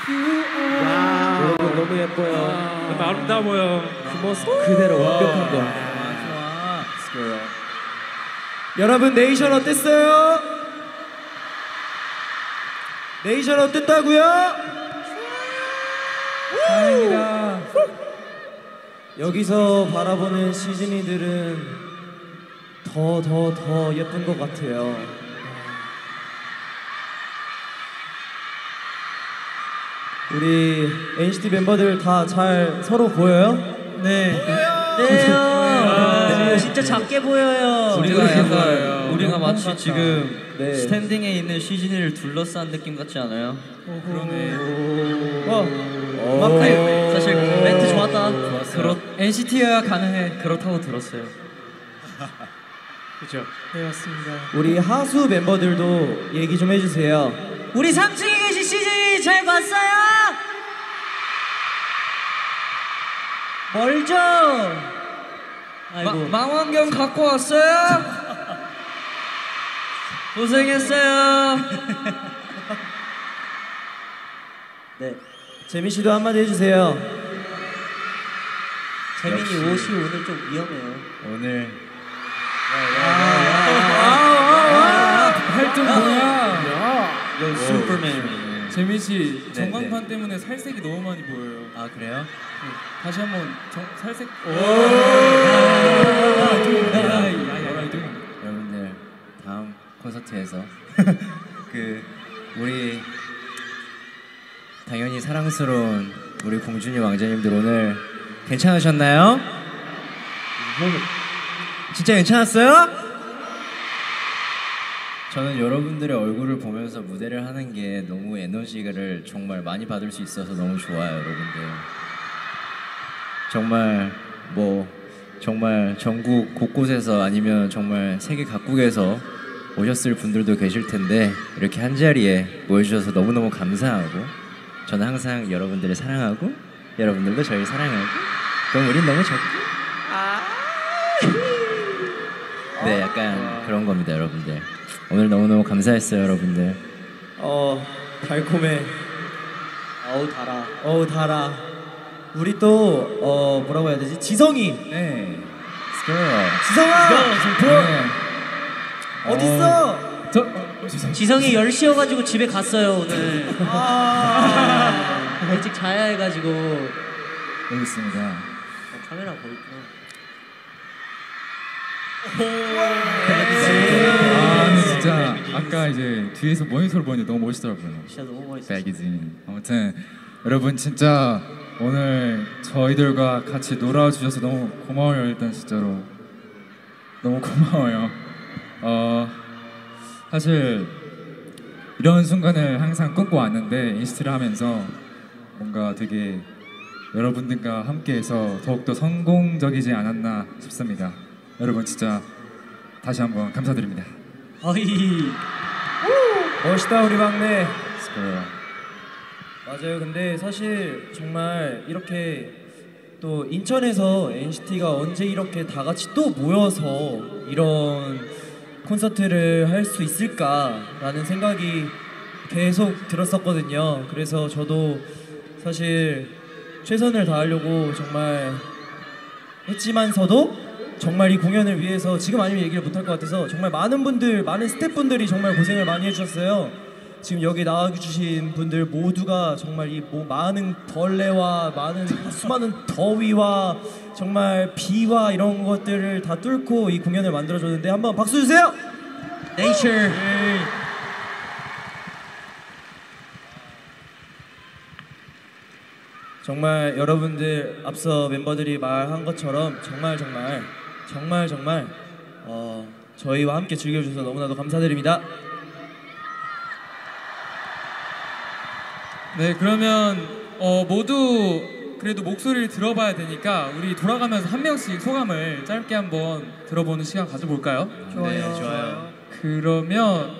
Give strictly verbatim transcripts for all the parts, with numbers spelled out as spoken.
여러분 너무 예뻐요. 너무 아름다워요. 그 모습 그대로 완벽한 거. 좋아, 좋아. 여러분 네이션 어땠어요? 네이션 어땠다고요? 다행이다. 여기서 바라보는 시즈니들은 더 더 더 예쁜 것 같아요. 우리 엔시티 멤버들 다 잘 서로 보여요? 네. 네요. 진짜 작게 보여요. 우리가 약간 보여요. 우리가 마치 지금 네. 스탠딩에 있는 시즌이를 둘러싼 느낌 같지 않아요? 그러네. 어. 마크 사실 멘트 좋았다. 좋았어요. 그렇 엔시티여야 가능해. 그렇다고 들었어요. 그렇죠. 네 맞습니다. 우리 하수 멤버들도 얘기 좀 해주세요. 우리 삼 층에 계신 시즌이 잘 봤어요? 멀죠? 아이고. 망원경 갖고 왔어요? 고생했어요. 네. 재민 씨도 한마디 해주세요. 재민이 옷이 오늘 좀 위험해요. 오늘 활동 뭐야? 요 슈퍼맨. 재민 씨 네, 전광판 네. 때문에 살색이 너무 많이 보여요. 아 그래요? 다시 한번 정, 살색. 오. 여러분들 다음 콘서트에서 그 우리 당연히 사랑스러운 우리 공주님 왕자님들 오늘 괜찮으셨나요? 진짜 괜찮았어요? 저는 여러분들의 얼굴을 보면서 무대를 하는 게 너무 에너지를 정말 많이 받을 수 있어서 너무 좋아요, 여러분들. 정말 뭐 정말 전국 곳곳에서 아니면 정말 세계 각국에서 오셨을 분들도 계실 텐데 이렇게 한 자리에 모여주셔서 너무너무 감사하고 저는 항상 여러분들을 사랑하고 여러분들도 저희를 사랑하고 그럼 우린 너무 좋고 네 약간 그런 겁니다 여러분들. 오늘 너무너무 감사했어요 여러분들. 어 달콤해. 어우 달아. 어우 달아. 우리 또 어 뭐라고 해야 되지? 지성이. 네. 지성아. 네. 어딨어? 저 어, 죄송해요. 지성이 열 시여가지고 집에 갔어요 오늘. 아. 일찍 자야 해가지고. 여기 있습니다. 어, 카메라 거기 있구나. 아 근데 진짜 아까 이제 뒤에서 모니터를 보는데 너무 멋있더라고요. 진짜 너무 멋있어. 백이진. 아무튼 여러분 진짜 오늘 저희들과 같이 놀아주셔서 너무 고마워요. 일단 진짜로 너무 고마워요. 어 사실 이런 순간을 항상 꿈꿔왔는데 인스트를 하면서 뭔가 되게 여러분들과 함께해서 더욱더 성공적이지 않았나 싶습니다. 여러분 진짜 다시 한번 감사드립니다. 어이. 멋있다 우리 막내. 맞아요. 근데 사실 정말 이렇게 또 인천에서 엔시티가 언제 이렇게 다 같이 또 모여서 이런 콘서트를 할 수 있을까라는 생각이 계속 들었었거든요. 그래서 저도 사실 최선을 다하려고 정말 했지만서도 정말 이 공연을 위해서 지금 아니면 얘기를 못할 것 같아서 정말 많은 분들, 많은 스태프분들이 정말 고생을 많이 해주셨어요. 지금 여기 나와주신 분들 모두가 정말 이 뭐 많은 벌레와 많은 수많은 더위와 정말 비와 이런 것들을 다 뚫고 이 공연을 만들어줬는데 한번 박수 주세요! 네이처. 정말 여러분들 앞서 멤버들이 말한 것처럼 정말 정말 정말 정말 어, 저희와 함께 즐겨주셔서 너무나도 감사드립니다. 네 그러면 어, 모두 그래도 목소리를 들어봐야 되니까 우리 돌아가면서 한 명씩 소감을 짧게 한번 들어보는 시간 가져볼까요? 좋아요. 네, 좋아요. 그러면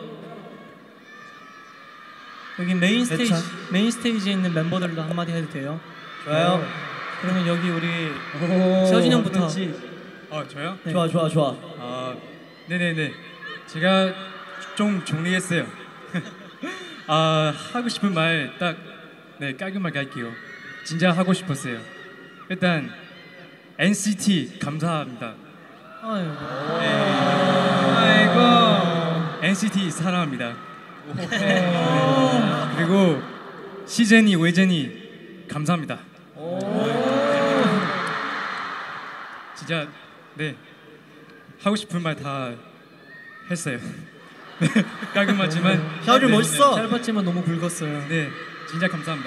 여기 메인 스테이지 대찬. 메인 스테이지에 있는 멤버들도 한마디 해도 돼요? 좋아요. 그러면 여기 우리 오, 서진 형부터. 그렇지. 아 저요? 네. 좋아 좋아 좋아. 아 네네네 제가 좀 정리했어요. 아 하고 싶은 말 딱 네, 깔끔하게 할게요. 진짜 하고 싶었어요. 일단 엔시티 감사합니다. 아이고. 아이고. 엔시티 사랑합니다. 네. 그리고 시제니 외제니 감사합니다. 진짜 네 하고 싶은 말 다 했어요. 네, 깔끔하지만 샤오준 멋있어. 짧았지만 너무 굵었어요. 네, 진짜 감사합니다.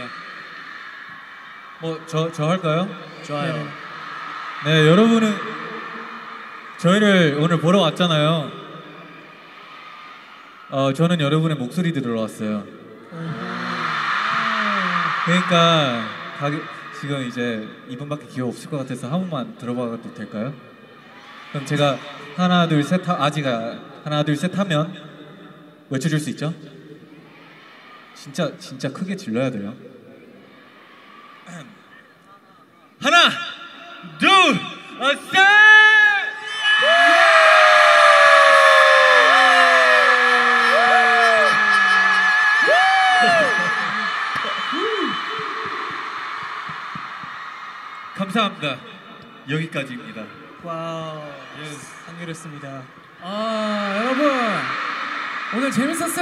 뭐 저 저 할까요? 좋아요. 네, 여러분은 저희를 오늘 보러 왔잖아요. 어, 저는 여러분의 목소리 들으러 왔어요. 그러니까 가게, 지금 이제 이분밖에 기회 없을 것 같아서 한 번만 들어봐도 될까요? 그럼 제가 하나 둘 셋 아직 하나 둘 셋 하면 외쳐줄 수 있죠? 진짜 진짜 크게 질러야 돼요. 하나 둘 셋! 감사합니다. 여기까지입니다. 와우. 한결했습니다. 아, 여러분 오늘 재밌었어요?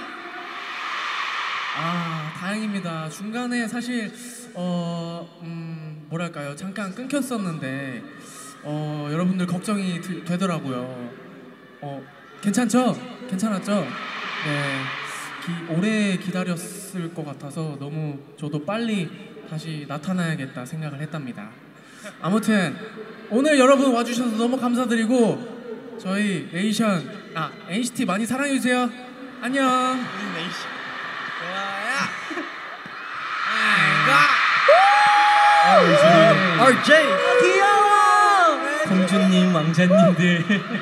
아, 다행입니다. 중간에 사실 어, 음, 뭐랄까요, 잠깐 끊겼었는데 어, 여러분들 걱정이 드, 되더라고요. 어, 괜찮죠? 괜찮았죠? 네, 기, 오래 기다렸을 것 같아서 너무 저도 빨리 다시 나타나야겠다 생각을 했답니다. 아무튼 오늘 여러분 와주셔서 너무 감사드리고 저희 네이션 아 엔시티 많이 사랑해주세요. 안녕. 알제이 공주님, 왕자님들.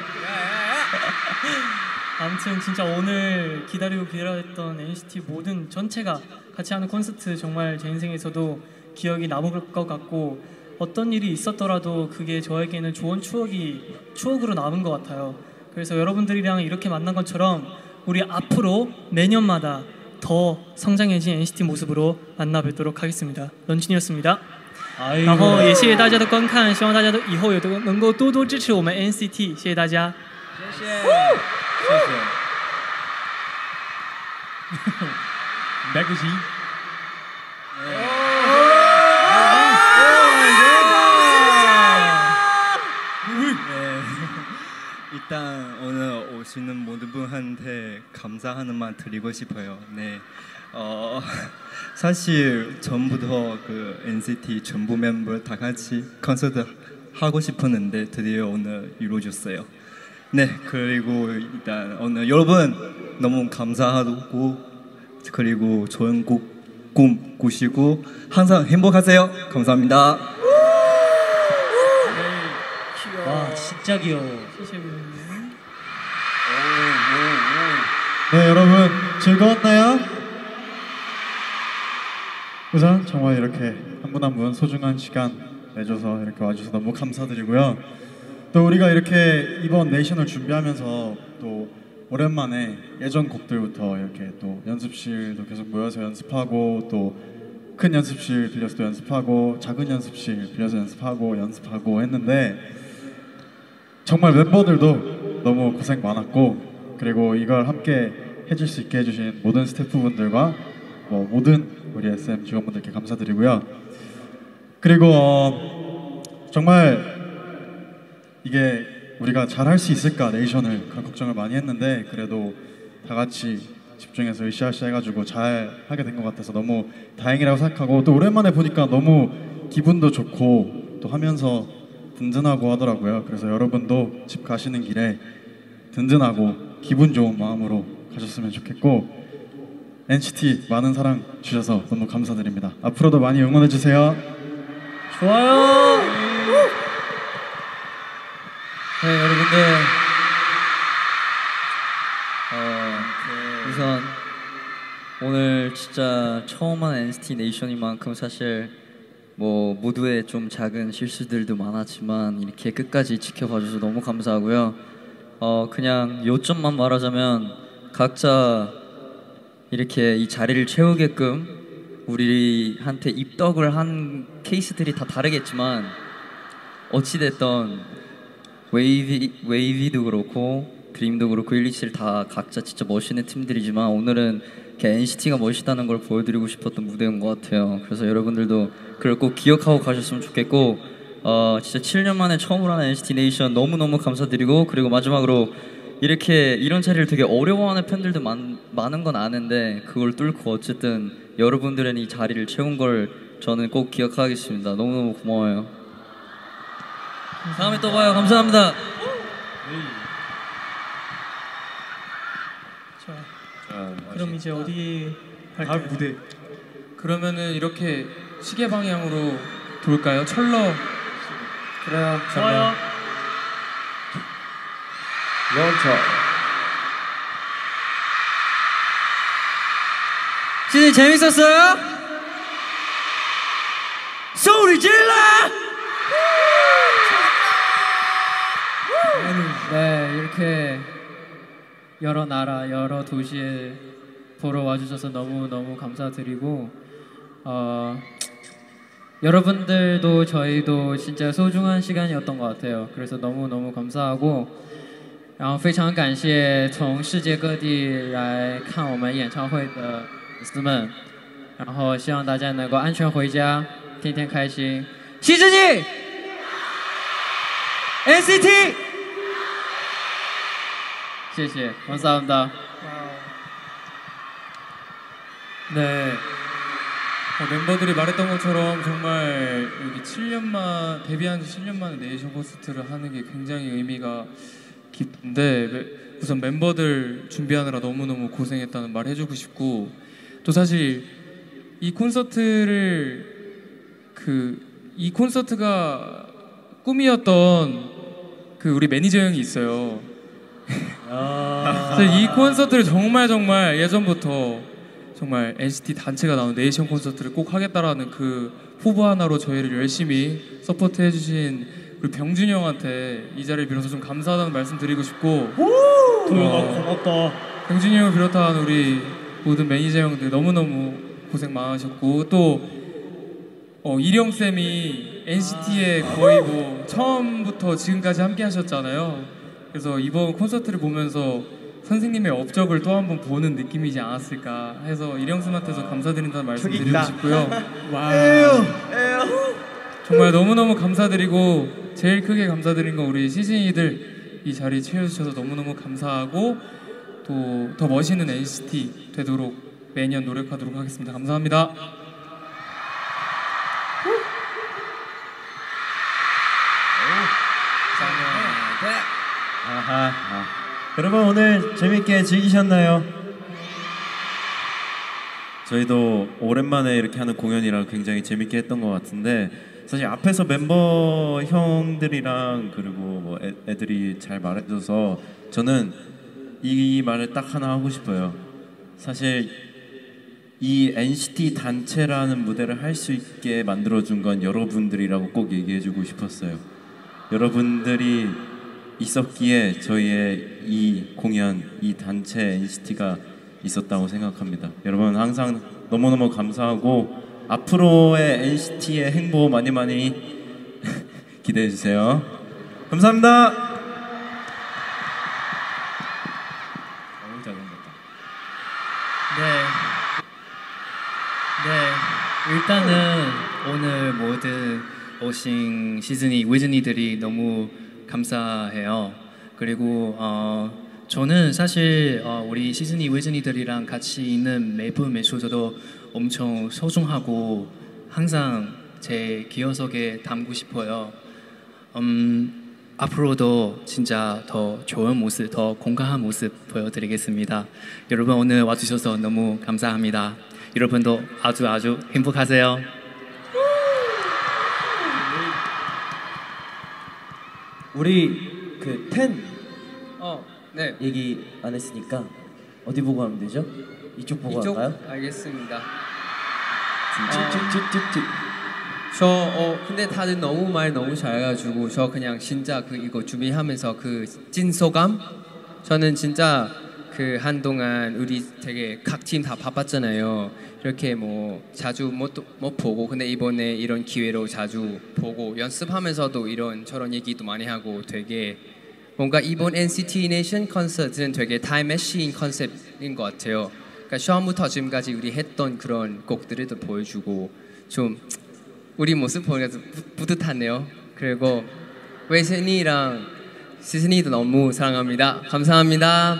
아무튼 진짜 오늘 기다리고 기다렸던 엔시티 모든 전체가 같이 하는 콘서트 정말 제 인생에서도 기억이 남을 것 같고 어떤 일이 있었더라도 그게 저에게는 좋은 추억이 추억으로 남은 것 같아요. 그래서 여러분들이랑 이렇게 만난 것처럼 우리 앞으로 매년마다 더 성장해진 엔시티 모습으로 만나 뵙도록 하겠습니다. 런쥔이었습니다. 然后也谢谢大家的观看，希望大家都以后也都能够多多支持我们 N C T， 谢谢大家。 谢谢。谢谢。 매그지. 일단 오늘 오시는 모든 분한테 감사하는 말 드리고 싶어요. 네, 어, 사실 전부터 그 엔시티 전부 멤버 다 같이 콘서트 하고 싶었는데 드디어 오늘 이루어졌어요. 네, 그리고 일단 오늘 여러분 너무 감사하고 그리고 좋은 곡, 꿈 꾸시고 항상 행복하세요. 감사합니다. 와 진짜 귀여워. 네, 여러분 즐거웠나요? 우선 정말 이렇게 한 분 한 분 소중한 시간 내줘서 이렇게 와주셔서 너무 감사드리고요. 또 우리가 이렇게 이번 네이션을 준비하면서 또 오랜만에 예전 곡들부터 이렇게 또 연습실도 계속 모여서 연습하고 또 큰 연습실 빌려서 또 연습하고 작은 연습실 빌려서 연습하고 연습하고 했는데 정말 멤버들도 너무 고생 많았고 그리고 이걸 함께 해줄 수 있게 해주신 모든 스태프분들과 뭐 모든 우리 에스엠 직원분들께 감사드리고요. 그리고 어, 정말 이게 우리가 잘 할 수 있을까 네이션을 그런 걱정을 많이 했는데 그래도 다 같이 집중해서 으쌰으쌰 해가지고 잘 하게 된 것 같아서 너무 다행이라고 생각하고 또 오랜만에 보니까 너무 기분도 좋고 또 하면서 든든하고 하더라고요. 그래서 여러분도 집 가시는 길에 든든하고 기분 좋은 마음으로 가셨으면 좋겠고 엔시티 많은 사랑 주셔서 너무 감사드립니다. 앞으로도 많이 응원해 주세요. 좋아요. 네, 여러분들 어, 우선 오늘 진짜 처음 한 엔시티 네이션인 만큼 사실 뭐 모두의 좀 작은 실수들도 많았지만 이렇게 끝까지 지켜봐줘서 너무 감사하고요. 어 그냥 요점만 말하자면 각자 이렇게 이 자리를 채우게끔 우리한테 입덕을 한 케이스들이 다 다르겠지만 어찌됐던 웨이비, 웨이비도 그렇고 드림도 그렇고 일이칠 다 각자 진짜 멋있는 팀들이지만 오늘은 엔시티가 멋있다는 걸 보여드리고 싶었던 무대인 것 같아요. 그래서 여러분들도 그걸 꼭 기억하고 가셨으면 좋겠고 어, 진짜 칠 년 만에 처음으로 하는 엔시티 네이션 너무너무 감사드리고 그리고 마지막으로 이렇게 이런 자리를 되게 어려워하는 팬들도 많, 많은 건 아는데 그걸 뚫고 어쨌든 여러분들은 이 자리를 채운 걸 저는 꼭 기억하겠습니다. 너무너무 고마워요. 다음에 또 봐요. 감사합니다. 자, 그럼 이제 어디 갈까요? 다음 무대. 그러면은 이렇게 시계 방향으로 돌까요? 철러. 그래요. 좋아요. 영차. 진짜 재밌었어요? 소리 질러! 네, 이렇게 여러 나라, 여러 도시에 보러 와주셔서 너무 너무 감사드리고 어, 여러분들도 저희도 진짜 소중한 시간이었던 것 같아요. 그래서 너무 너무 감사하고 然后非常感谢从世界各地来看我们演唱会的粉丝们，然后希望大家能够安全回家，天天开心。西之你 엔시티 谢谢감사합니다。 네. 어, 멤버들이 말했던 것처럼 정말 여기 칠 년 만 데뷔한 지 칠 년 만에 네이션 콘서트를 하는 게 굉장히 의미가 깊은데 우선 멤버들 준비하느라 너무너무 고생했다는 말 해주고 싶고 또 사실 이 콘서트를 그 이 콘서트가 꿈이었던 그 우리 매니저 형이 있어요. 그래서 이 콘서트를 정말 정말 예전부터 정말 엔시티 단체가 나온 네이션 콘서트를 꼭 하겠다라는 그 포부 하나로 저희를 열심히 서포트 해주신 우리 병준이 형한테 이 자리를 빌어서 좀 감사하다는 말씀 드리고 싶고 도영아 고맙다. 병준이 형을 비롯한 우리 모든 매니저 형들 너무너무 고생 많으셨고 또 어, 이령 쌤이 엔시티에 거의 뭐 처음부터 지금까지 함께 하셨잖아요. 그래서 이번 콘서트를 보면서 선생님의 업적을 또 한 번 보는 느낌이지 않았을까 해서 이령 쌤한테서 감사드린다는 말씀 드리고 싶고요. 와. 정말 너무너무 감사드리고 제일 크게 감사드린 건 우리 시즌이들 이 자리 채워주셔서 너무너무 감사하고 또 더 멋있는 엔시티 되도록 매년 노력하도록 하겠습니다. 감사합니다. 아하. 아. 여러분 오늘 재밌게 즐기셨나요? 저희도 오랜만에 이렇게 하는 공연이라 굉장히 재밌게 했던 것 같은데 사실 앞에서 멤버 형들이랑 그리고 뭐 애, 애들이 잘 말해줘서 저는 이 말을 딱 하나 하고 싶어요. 사실 이 엔시티 단체라는 무대를 할 수 있게 만들어준 건 여러분들이라고 꼭 얘기해주고 싶었어요. 여러분들이 있었기에 저희의 이 공연, 이 단체 엔시티가 있었다고 생각합니다. 여러분 항상 너무너무 감사하고 앞으로의 엔시티의 행보 많이 많이 기대해 주세요. 감사합니다. 너무 잘 넘겼다. 네. 네. 일단은 오늘 모든 오신 시즈니, 위즈니들이 너무 감사해요. 그리고 어, 저는 사실 어, 우리 시즈니 위즈니들이랑 같이 있는 매분 매수저도 엄청 소중하고 항상 제 기억속에 담고 싶어요. 음, 앞으로도 진짜 더 좋은 모습, 더 건강한 모습 보여드리겠습니다. 여러분 오늘 와주셔서 너무 감사합니다. 여러분도 아주 아주 행복하세요. 우리 그 텐 어, 네. 얘기 안 했으니까 어디 보고 하면 되죠? 이쪽 보고 이쪽 할까요? 알겠습니다. 찌찌찌찌찌. 저 어 근데 다들 너무 말 너무 잘해가지고 저 그냥 진짜 그 이거 준비하면서 그 찐 소감 저는 진짜 그 한동안 우리 되게 각 팀 다 바빴잖아요. 이렇게 뭐 자주 못, 못 보고 근데 이번에 이런 기회로 자주 보고 연습하면서도 이런 저런 얘기도 많이 하고 되게 뭔가 이번 엔시티 네이션 콘서트는 되게 타임 머신 컨셉인 것 같아요. 그러니까 처음부터 지금까지 우리 했던 그런 곡들을 또 보여주고 좀 우리 모습 보니까 뿌듯하네요. 그리고 웨슬리랑 시즈니도 너무 사랑합니다. 감사합니다.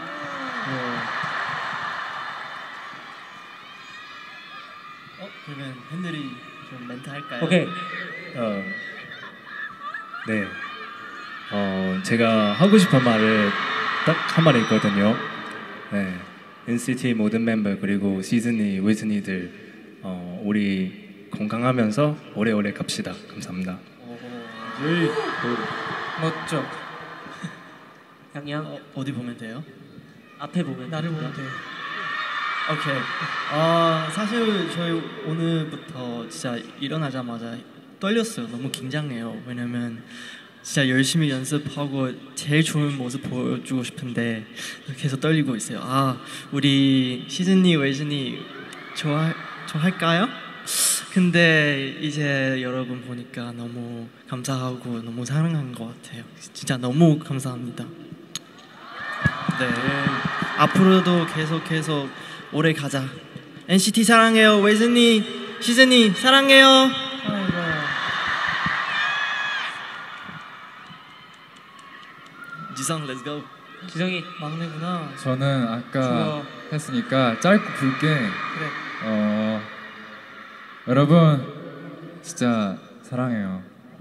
어 그러면 팬들이 좀 멘트 할까요? 오케이. 어, 네. 어, 제가 하고 싶은 말을 딱 한 마디 있거든요. 네. 엔시티 모든 멤버 그리고 시즈니, 위즈니들 어, 우리 건강하면서 오래오래 갑시다. 감사합니다. 멋져. 양양 어, 어디 보면 돼요? 앞에 보면 나를 보면 돼. 오케이. 아 사실 저희 오늘부터 진짜 일어나자마자 떨렸어요. 너무 긴장해요. 왜냐면 진짜 열심히 연습하고 제일 좋은 모습 보여주고 싶은데 이렇게 해서 떨리고 있어요. 아 우리 시즈니 웨즈니 좋아 좋아할까요? 근데 이제 여러분 보니까 너무 감사하고 너무 사랑한 것 같아요. 진짜 너무 감사합니다. 네 앞으로도 계속 계속 오래 가자. 엔시티 사랑해요. 웨즈니 시즈니 사랑해요. 지성 렛츠 고. 지성이 막내구나. 저는 아까 좋아. 했으니까 짧고 굵게 그래. 어, 여러분 진짜 사랑해요.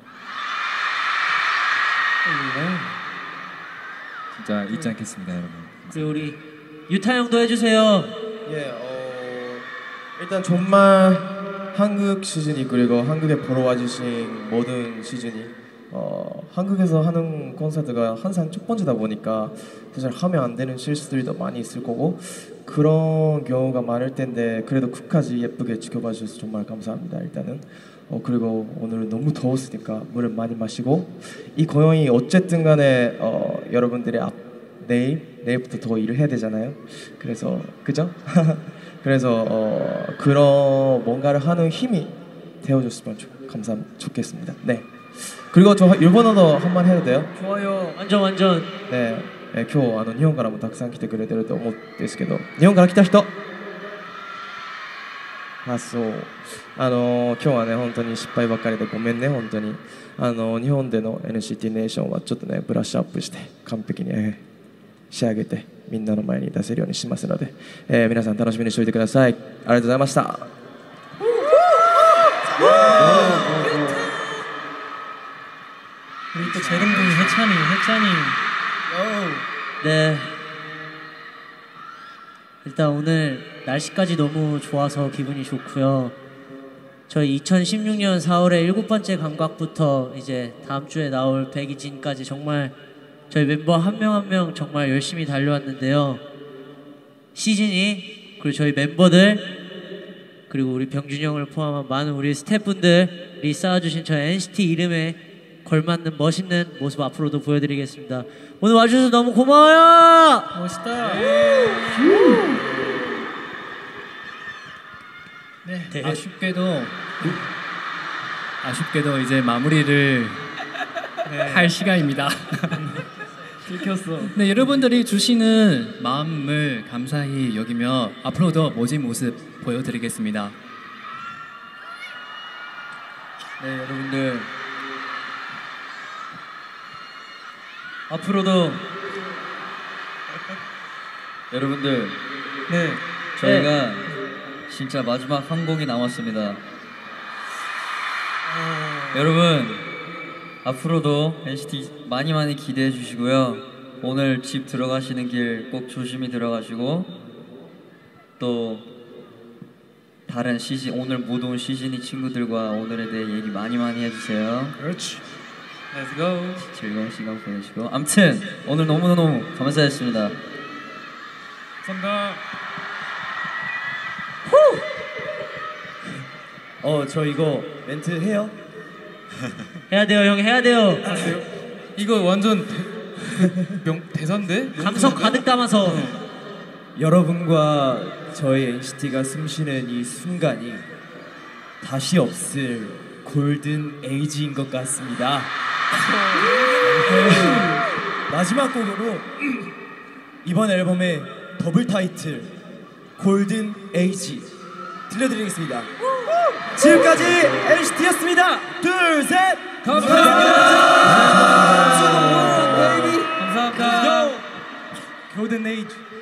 진짜 잊지 않겠습니다, 여러분. 그리고 우리 유타 형도 해주세요. 예, 어, 일단 정말 한국 시즌이 그리고 한국에 보러 와주신 모든 시즌이 어, 한국에서 하는 콘서트가 항상 첫 번째다 보니까 사실 하면 안 되는 실수들도 많이 있을 거고 그런 경우가 많을 텐데 그래도 끝까지 예쁘게 지켜봐 주셔서 정말 감사합니다. 일단은 어, 그리고 오늘 너무 더웠으니까 물을 많이 마시고 이 공연이 어쨌든 간에 어, 여러분들의 앞, 내일 내일부터 더 일을 해야 되잖아요. 그래서 그죠? 그래서 어, 그런 뭔가를 하는 힘이 되어줬으면 좋, 감사 좋겠습니다. 네. 그리고 저 일본어도 한 번 해도 돼요? 좋아요. 완전 완전. 네. えー今日あの日本からもたくさん来てくれてると思うんですけど、日本から来た人。あ、そう。あのー今日はね本当に失敗ばっかりでごめんね本当に。あのー日本での エヌシーティー ネーションはちょっとねブラッシュアップして完璧に、えー仕上げてみんなの前に出せるようにしますので、えー皆さん楽しみにしておいてください。ありがとうございました。 우리 또 재롱둥이 해찬이, 해찬이. 네. 일단 오늘 날씨까지 너무 좋아서 기분이 좋고요. 저희 이천십육 년 사월에 일곱 번째 감각부터 이제 다음 주에 나올 백이진까지 정말 저희 멤버 한 명 한 명 정말 열심히 달려왔는데요. 시즌이 그리고 저희 멤버들 그리고 우리 병준이 형을 포함한 많은 우리 스태프분들이 쌓아주신 저희 엔시티 이름에 걸맞는 멋있는 모습 앞으로도 보여드리겠습니다. 오늘 와주셔서 너무 고마워요. 멋있다. 네, 아쉽게도 아쉽게도 이제 마무리를 네. 할 시간입니다. 들켰어. 네, 여러분들이 주시는 마음을 감사히 여기며 앞으로도 멋진 모습 보여드리겠습니다. 네 여러분들 앞으로도 여러분들 네 저희가 진짜 마지막 한 곡이 남았습니다. 여러분 앞으로도 엔시티 많이 많이 기대해 주시고요. 오늘 집 들어가시는 길 꼭 조심히 들어가시고 또 다른 시즌 오늘 못 온 시즌이 친구들과 오늘에 대해 얘기 많이 많이 해주세요. 그렇지. Let's go. 즐거운 시간 보내시고 아무튼 오늘 너무너무 감사했습니다. 감사합니다. 어 저 이거 멘트 해요? 해야 돼요 형 해야 돼요. 이거 완전 명 대사인데? 감성 가득 담아서 여러분과 저희 엔시티가 숨쉬는 이 순간이 다시 없을 골든 에이지인 것 같습니다. 마지막 곡으로 이번 앨범의 더블 타이틀 골든 에이지 들려드리겠습니다. 지금까지 엔시티였습니다. 둘, 셋! 감사합니다. 감사합니다. 감사합니다. 골든 에이지.